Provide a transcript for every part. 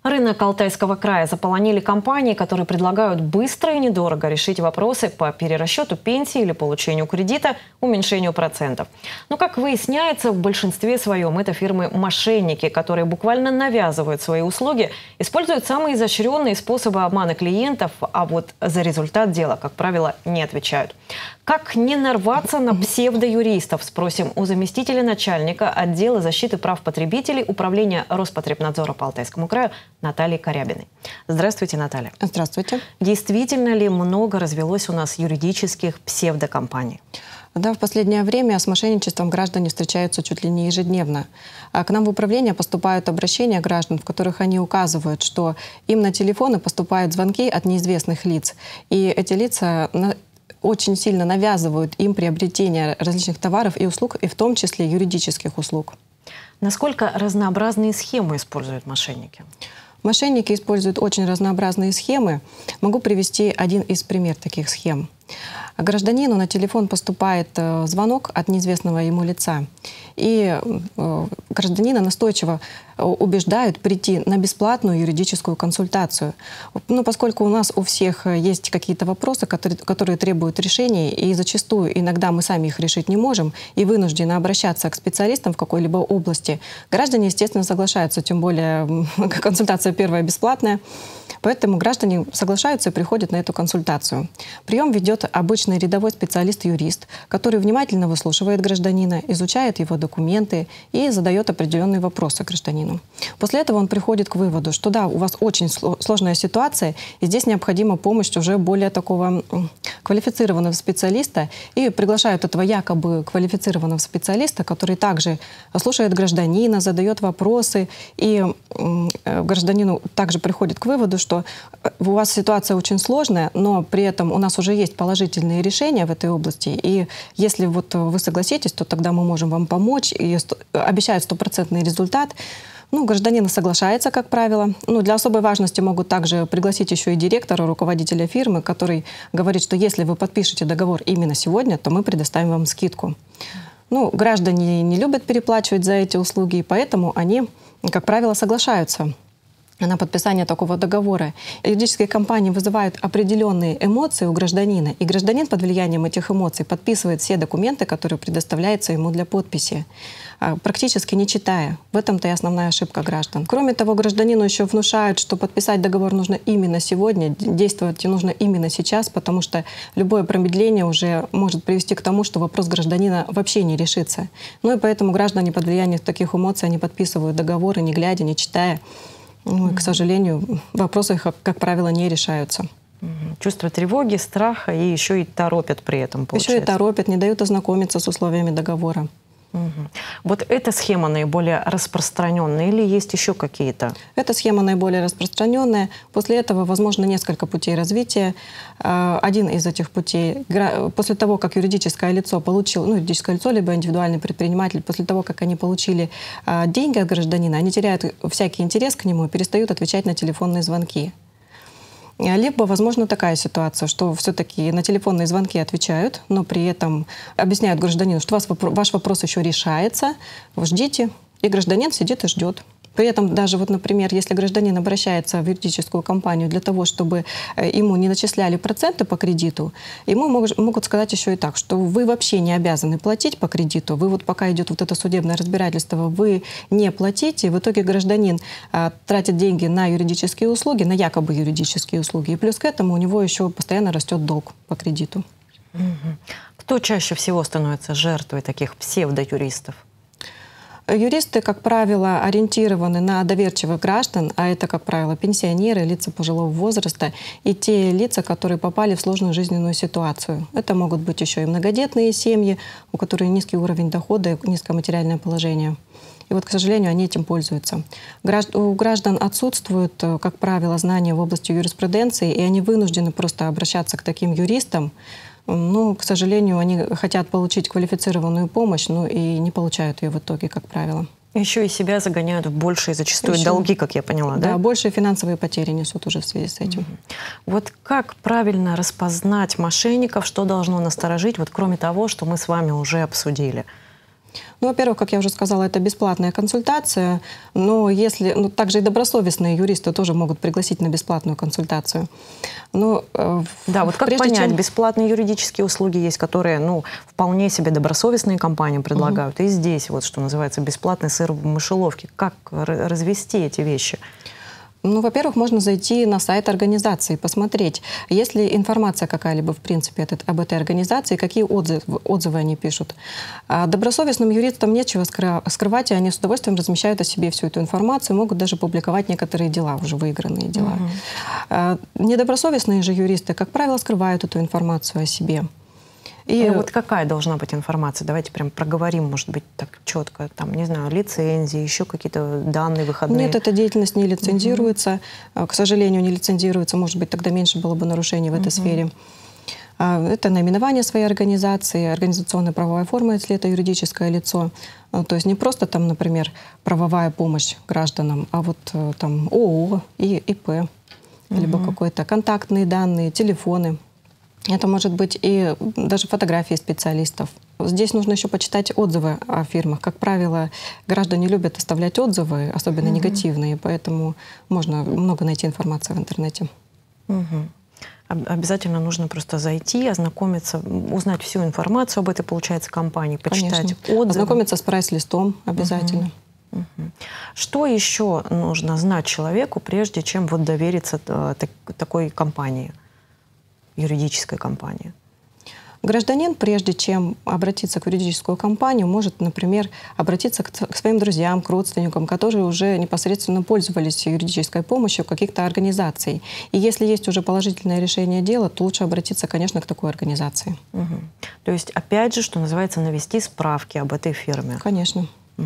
Рынок Алтайского края заполонили компании, которые предлагают быстро и недорого решить вопросы по перерасчету пенсии или получению кредита, уменьшению процентов. Но, как выясняется, в большинстве своем это фирмы-мошенники, которые буквально навязывают свои услуги, используют самые изощренные способы обмана клиентов, а вот за результат дела, как правило, не отвечают. Как не нарваться на псевдоюристов, спросим у заместителя начальника отдела защиты прав потребителей Управления Роспотребнадзора по Алтайскому краю Натальи Корябиной. Здравствуйте, Наталья. Здравствуйте. Действительно ли много развелось у нас юридических псевдокомпаний? Да, в последнее время с мошенничеством граждане встречаются чуть ли не ежедневно. А к нам в управление поступают обращения граждан, в которых они указывают, что им на телефоны поступают звонки от неизвестных лиц. И эти лица очень сильно навязывают им приобретение различных товаров и услуг, и в том числе юридических услуг. Насколько разнообразные схемы используют мошенники? Мошенники используют очень разнообразные схемы. Могу привести один из примеров таких схем. Гражданину на телефон поступает звонок от неизвестного ему лица. И гражданина настойчиво убеждают прийти на бесплатную юридическую консультацию. Но поскольку у нас у всех есть какие-то вопросы, которые требуют решения, и зачастую иногда мы сами их решить не можем, и вынуждены обращаться к специалистам в какой-либо области, граждане, естественно, соглашаются, тем более консультация первая бесплатная. Поэтому граждане соглашаются и приходят на эту консультацию. Прием ведет обычный рядовой специалист-юрист, который внимательно выслушивает гражданина, изучает его документы и задает определенные вопросы гражданину. После этого он приходит к выводу, что да, у вас очень сложная ситуация, и здесь необходима помощь уже более такого квалифицированного специалиста, и приглашают этого якобы квалифицированного специалиста, который также слушает гражданина, задает вопросы, и гражданину также приходит к выводу, что у вас ситуация очень сложная, но при этом у нас уже есть положительные решения в этой области, и если вот вы согласитесь, то тогда мы можем вам помочь, и обещают стопроцентный результат. Ну, гражданин соглашается, как правило. Ну, для особой важности могут также пригласить еще и директора, руководителя фирмы, который говорит, что если вы подпишете договор именно сегодня, то мы предоставим вам скидку. Ну, граждане не любят переплачивать за эти услуги, и поэтому они, как правило, соглашаются на подписание такого договора. Юридические компании вызывают определенные эмоции у гражданина, и гражданин под влиянием этих эмоций подписывает все документы, которые предоставляются ему для подписи, практически не читая. В этом-то и основная ошибка граждан. Кроме того, гражданину еще внушают, что подписать договор нужно именно сегодня, действовать нужно именно сейчас, потому что любое промедление уже может привести к тому, что вопрос гражданина вообще не решится. Ну и поэтому граждане под влиянием таких эмоций они подписывают договоры, не глядя, не читая. Ну, и, к сожалению, вопросы, как правило, не решаются. Чувство тревоги, страха и еще и торопят при этом, получается. Еще и торопят, не дают ознакомиться с условиями договора. Вот эта схема наиболее распространенная или есть еще какие-то? Эта схема наиболее распространенная. После этого возможно несколько путей развития. Один из этих путей, после того, как юридическое лицо получило, ну, юридическое лицо, либо индивидуальный предприниматель, после того, как они получили деньги от гражданина, они теряют всякий интерес к нему и перестают отвечать на телефонные звонки. Либо, возможно, такая ситуация, что все-таки на телефонные звонки отвечают, но при этом объясняют гражданину, что ваш вопрос еще решается, вы ждите, и гражданин сидит и ждет. При этом даже, вот, например, если гражданин обращается в юридическую компанию для того, чтобы ему не начисляли проценты по кредиту, ему могут сказать еще и так, что вы вообще не обязаны платить по кредиту, вы вот пока идет вот это судебное разбирательство, вы не платите, в итоге гражданин тратит деньги на юридические услуги, на якобы юридические услуги, и плюс к этому у него еще постоянно растет долг по кредиту. Кто чаще всего становится жертвой таких псевдоюристов? Юристы, как правило, ориентированы на доверчивых граждан, а это, как правило, пенсионеры, лица пожилого возраста и те лица, которые попали в сложную жизненную ситуацию. Это могут быть еще и многодетные семьи, у которых низкий уровень дохода и низкое материальное положение. И вот, к сожалению, они этим пользуются. У граждан отсутствуют, как правило, знания в области юриспруденции, и они вынуждены просто обращаться к таким юристам. Но, к сожалению, они хотят получить квалифицированную помощь, но и не получают ее в итоге, как правило. Еще и себя загоняют в большие зачастую долги, как я поняла, да? Да, большие финансовые потери несут уже в связи с этим. Вот как правильно распознать мошенников, что должно насторожить, вот кроме того, что мы с вами уже обсудили? Ну, во-первых, как я уже сказала, это бесплатная консультация, но если, также и добросовестные юристы тоже могут пригласить на бесплатную консультацию. Но, да, вот как понять, бесплатные юридические услуги есть, которые, вполне себе добросовестные компании предлагают, и здесь, вот что называется, бесплатный сыр в мышеловке. Как развести эти вещи? Ну, во-первых, можно зайти на сайт организации, посмотреть, есть ли информация какая-либо, в принципе, об этой организации, какие отзывы они пишут. А добросовестным юристам нечего скрывать, и они с удовольствием размещают о себе всю эту информацию, могут даже публиковать некоторые дела, уже выигранные дела. Недобросовестные же юристы, как правило, скрывают эту информацию о себе. И вот какая должна быть информация? Давайте прям проговорим, может быть, так четко. Там, не знаю, лицензии, еще какие-то данные выходные. Нет, эта деятельность не лицензируется. К сожалению, не лицензируется. Может быть, тогда меньше было бы нарушений в этой сфере. Это наименование своей организации, организационная правовая форма, если это юридическое лицо. То есть не просто там, например, правовая помощь гражданам, а вот там ООО и ИП, либо какие-то контактные данные, телефоны. Это может быть и даже фотографии специалистов. Здесь нужно еще почитать отзывы о фирмах. Как правило, граждане любят оставлять отзывы, особенно негативные, поэтому можно много найти информации в интернете. Обязательно нужно просто зайти, ознакомиться, узнать всю информацию об этой, получается, компании, почитать отзывы. Ознакомиться с прайс-листом обязательно. Что еще нужно знать человеку, прежде чем вот довериться такой компании? Юридической компании? Гражданин, прежде чем обратиться к юридическую компанию, может, например, обратиться к своим друзьям, к родственникам, которые уже непосредственно пользовались юридической помощью каких-то организаций. И если есть уже положительное решение дела, то лучше обратиться, конечно, к такой организации. То есть, опять же, что называется, навести справки об этой фирме. Конечно.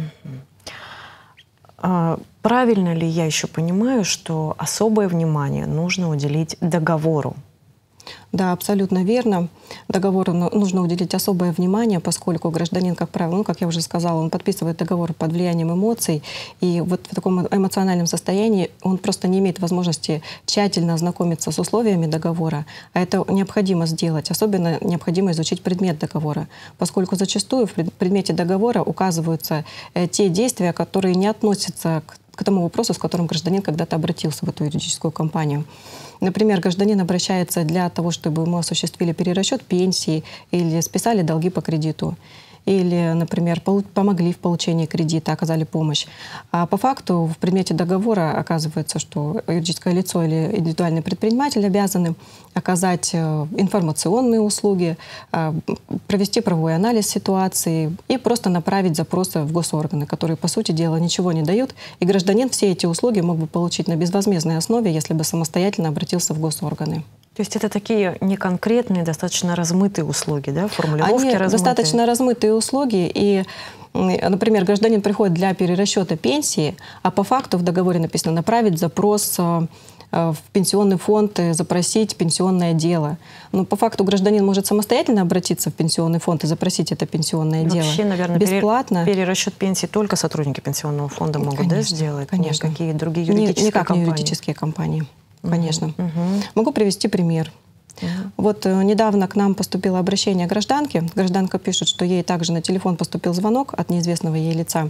Правильно ли я еще понимаю, что особое внимание нужно уделить договору? Да, абсолютно верно. Договору нужно уделить особое внимание, поскольку гражданин, как правило, как я уже сказала, он подписывает договор под влиянием эмоций, и вот в таком эмоциональном состоянии он просто не имеет возможности тщательно ознакомиться с условиями договора, а это необходимо сделать. Особенно необходимо изучить предмет договора, поскольку зачастую в предмете договора указываются те действия, которые не относятся к тому вопросу, с которым гражданин когда-то обратился в эту юридическую компанию. Например, гражданин обращается для того, чтобы ему осуществили перерасчет пенсии или списали долги по кредиту. Или, например, помогли в получении кредита, оказали помощь. А по факту в предмете договора оказывается, что юридическое лицо или индивидуальный предприниматель обязаны оказать информационные услуги, провести правовой анализ ситуации и просто направить запросы в госорганы, которые, по сути дела, ничего не дают. И гражданин все эти услуги мог бы получить на безвозмездной основе, если бы самостоятельно обратился в госорганы. То есть это такие неконкретные, достаточно размытые услуги, да, формулировки размытые? Достаточно размытые услуги. И, например, гражданин приходит для перерасчета пенсии, а по факту в договоре написано направить запрос в пенсионный фонд, запросить пенсионное дело. Но по факту гражданин может самостоятельно обратиться в пенсионный фонд и запросить это пенсионное дело. Вообще, наверное, бесплатно. Перерасчет пенсии только сотрудники пенсионного фонда могут, да, сделать? Конечно. Никакие другие юридические Никак компании? не юридические компании. Конечно. Могу привести пример. Вот недавно к нам поступило обращение гражданки. Гражданка пишет, что ей также на телефон поступил звонок от неизвестного ей лица.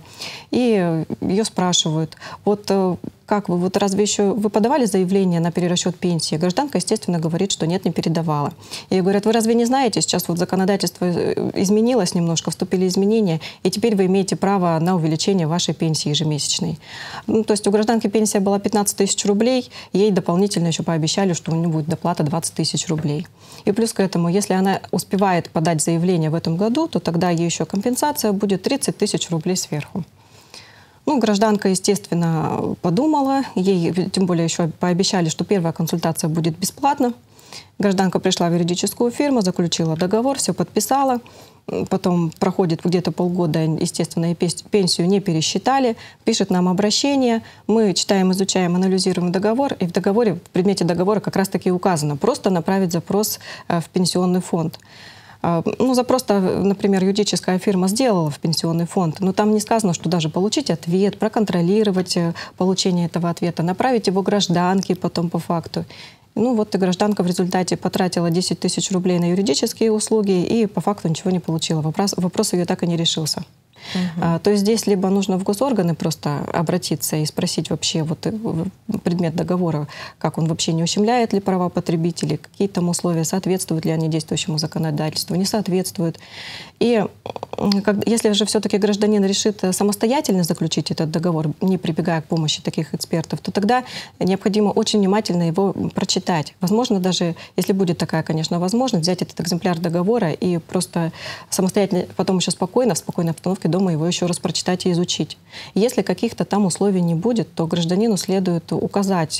И ее спрашивают, вот как вы, вот разве еще вы подавали заявление на перерасчет пенсии? Гражданка, естественно, говорит, что нет, не передавала. И говорят, вы разве не знаете, сейчас вот законодательство изменилось немножко, вступили изменения, и теперь вы имеете право на увеличение вашей пенсии ежемесячной. Ну, то есть у гражданки пенсия была 15 тысяч рублей, ей дополнительно еще пообещали, что у нее будет доплата 20 тысяч рублей. И плюс к этому, если она успевает подать заявление в этом году, то тогда ей еще компенсация будет 30 тысяч рублей сверху. Ну, гражданка, естественно, подумала, ей тем более еще пообещали, что первая консультация будет бесплатна. Гражданка пришла в юридическую фирму, заключила договор, все подписала. Потом проходит где-то полгода, естественно, и пенсию не пересчитали, пишет нам обращение, мы читаем, изучаем, анализируем договор, и в договоре, в предмете договора как раз-таки указано просто направить запрос в пенсионный фонд. Ну, запрос, например, юридическая фирма сделала в пенсионный фонд, но там не сказано, что даже получить ответ, проконтролировать получение этого ответа, направить его гражданке потом по факту. Ну вот и гражданка в результате потратила 10 тысяч рублей на юридические услуги и по факту ничего не получила. Вопрос ее так и не решился. То есть здесь либо нужно в госорганы просто обратиться и спросить вообще вот предмет договора, как он вообще не ущемляет ли права потребителей, какие там условия, соответствуют ли они действующему законодательству, не соответствуют. И если же все-таки гражданин решит самостоятельно заключить этот договор, не прибегая к помощи таких экспертов, то тогда необходимо очень внимательно его прочитать. Возможно, даже если будет такая, конечно, возможность, взять этот экземпляр договора и просто самостоятельно, потом еще спокойно, в спокойной обстановке дома его еще раз прочитать и изучить. Если каких-то там условий не будет, то гражданину следует указать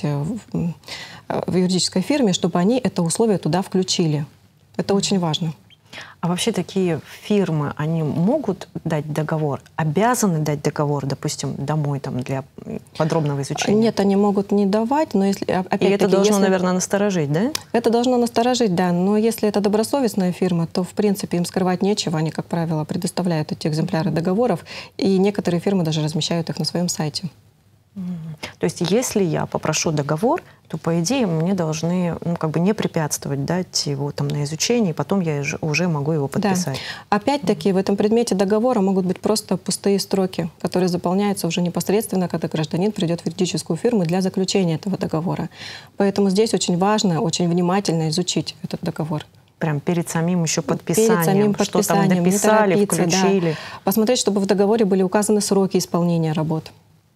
в юридической фирме, чтобы они это условие туда включили. Это очень важно. А вообще такие фирмы, они могут дать договор, обязаны дать договор, допустим, домой там, для подробного изучения? Нет, они могут не давать, но если... И это должно, наверное, насторожить, да? Это должно насторожить, да. Но если это добросовестная фирма, то, в принципе, им скрывать нечего. Они, как правило, предоставляют эти экземпляры договоров, и некоторые фирмы даже размещают их на своем сайте. То есть если я попрошу договор, то, по идее, мне должны не препятствовать дать его там на изучение, и потом я уже могу его подписать. Да. Опять-таки, в этом предмете договора могут быть просто пустые строки, которые заполняются уже непосредственно, когда гражданин придет в юридическую фирму для заключения этого договора. Поэтому здесь очень важно, очень внимательно изучить этот договор. Прям перед самим еще подписанием, перед самим подписанием, что там дописали, включили. Да. Посмотреть, чтобы в договоре были указаны сроки исполнения работ.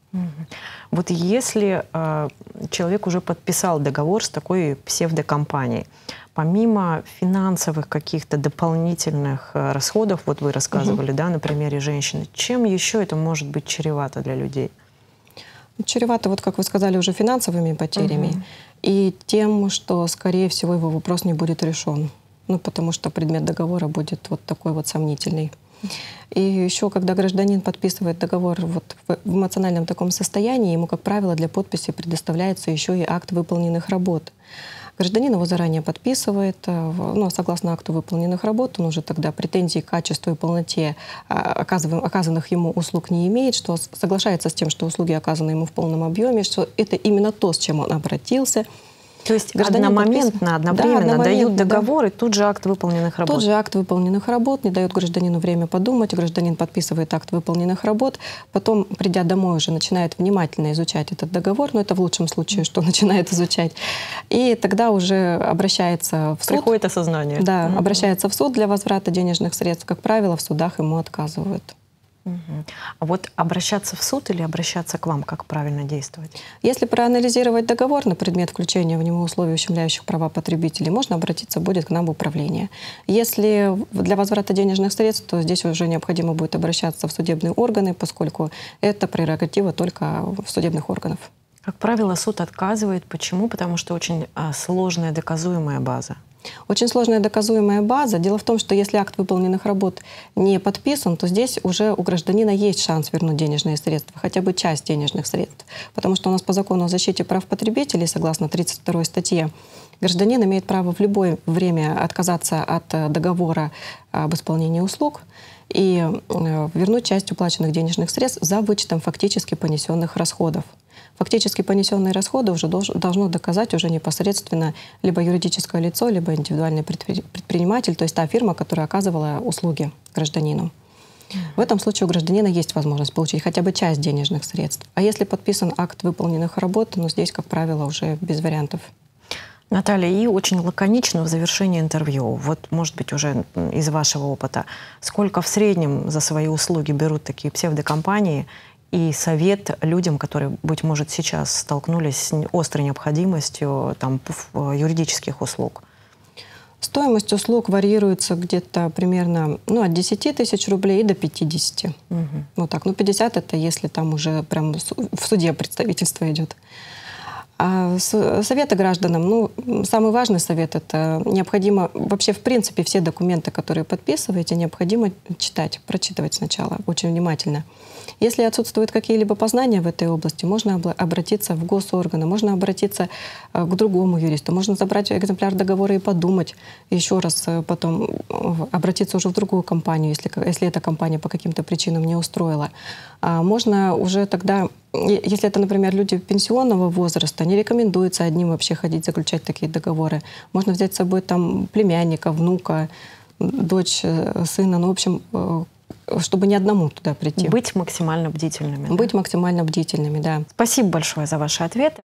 Вот если человек уже подписал договор с такой псевдокомпанией, помимо финансовых каких-то дополнительных расходов, вот вы рассказывали, да, на примере женщины, чем еще это может быть чревато для людей? Чревато, вот как вы сказали, уже финансовыми потерями и тем, что, скорее всего, его вопрос не будет решен. Потому что предмет договора будет вот такой вот сомнительный. И еще, когда гражданин подписывает договор вот в эмоциональном таком состоянии, ему, как правило, для подписи предоставляется еще и акт выполненных работ. Гражданин его заранее подписывает, согласно акту выполненных работ, он уже тогда претензий к качеству и полноте оказанных ему услуг не имеет, что соглашается с тем, что услуги оказаны ему в полном объеме, что это именно то, с чем он обратился. То есть одномоментно, одновременно дают договор и тут же акт выполненных работ? Тот же акт выполненных работ, не дают гражданину время подумать, гражданин подписывает акт выполненных работ, потом, придя домой, уже начинает внимательно изучать этот договор, но это в лучшем случае, что начинает изучать, и тогда уже обращается в суд. Приходит осознание. Да, обращается в суд для возврата денежных средств. Как правило, в судах ему отказывают. А вот обращаться в суд или обращаться к вам, как правильно действовать? Если проанализировать договор на предмет включения в него условий, ущемляющих права потребителей, можно обратиться будет к нам в управление. Если для возврата денежных средств, то здесь уже необходимо будет обращаться в судебные органы, поскольку это прерогатива только судебных органов. Как правило, суд отказывает. Почему? Потому что очень сложная доказуемая база. Очень сложная доказуемая база. Дело в том, что если акт выполненных работ не подписан, то здесь уже у гражданина есть шанс вернуть денежные средства, хотя бы часть денежных средств. Потому что у нас по закону о защите прав потребителей, согласно 32 статье, гражданин имеет право в любое время отказаться от договора об исполнении услуг и вернуть часть уплаченных денежных средств за вычетом фактически понесенных расходов. Фактически понесенные расходы уже должно доказать уже непосредственно либо юридическое лицо, либо индивидуальный предприниматель, то есть та фирма, которая оказывала услуги гражданину. В этом случае у гражданина есть возможность получить хотя бы часть денежных средств. А если подписан акт выполненных работ, здесь, как правило, уже без вариантов. Наталья, и очень лаконично в завершении интервью, вот, может быть, уже из вашего опыта, сколько в среднем за свои услуги берут такие псевдокомпании, и совет людям, которые, быть может, сейчас столкнулись с острой необходимостью юридических услуг? Стоимость услуг варьируется где-то примерно от 10 тысяч рублей до 50. Вот так. 50 — это если там уже прям в суде представительство идет. А советы гражданам, самый важный совет — это необходимо вообще, в принципе, все документы, которые подписываете, необходимо читать, прочитывать сначала очень внимательно. Если отсутствуют какие-либо познания в этой области, можно обратиться в госорганы, можно обратиться к другому юристу, можно забрать экземпляр договора и подумать, еще раз потом обратиться уже в другую компанию, если эта компания по каким-то причинам не устроила. Можно уже тогда, если это, например, люди пенсионного возраста, не рекомендуется одним вообще ходить заключать такие договоры. Можно взять с собой там племянника, внука, дочь, сына, в общем, чтобы ни одному туда прийти. Быть максимально бдительными. Быть максимально бдительными, да. Спасибо большое за ваши ответы.